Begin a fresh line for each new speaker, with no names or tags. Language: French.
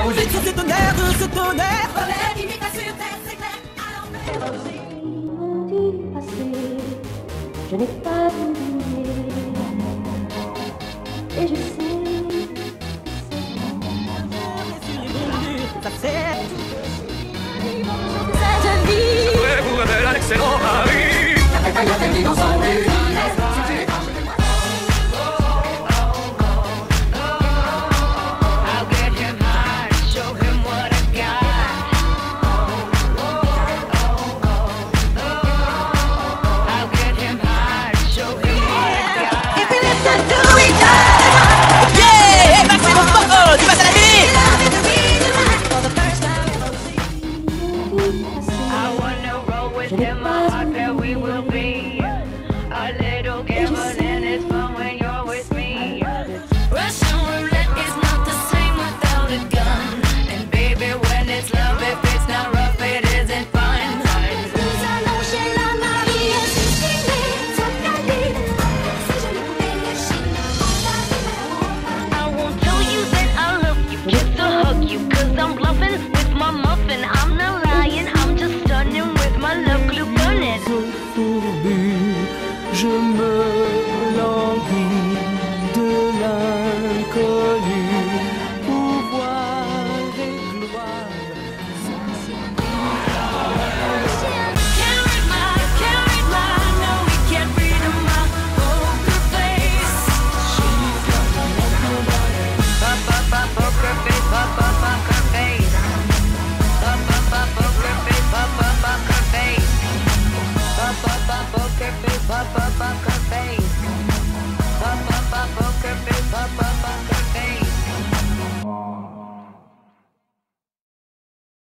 Vite sur ce tonnerre, ce tonnerre.
Relève, limite à sur terre, c'est clair.
Du passé, je n'ai pas oublié. Et je sais
Ça c'est
Cette vie.
Je vous révèle un excellent mari.
I'll get him high, show him what I got. I'll get him high, show him what I got.
Yeah, Max, c'est mon sport. Tu passes à la télé.
I wanna roll with him, my heart that we will be. A little gambling is fun when you're with me. Russian roulette is not the same without a gun. And baby, when it's love, if it's not rough, it isn't fun.
Nous allons chez la Marie, suicider, s'accaler. Si je ne pouvais lâcher
I won't tell you that I love you, just to hug you, cause I'm bluffing with my muffin. I'm not lying, I'm just stunning with my love glue gunning.
Je me languis de l'inconnu, pouvoir et gloire.
Can't read my, no, we can't read my poker face. Poker face, poker face. Poker face, poker face. Poker face, poker face, poker face.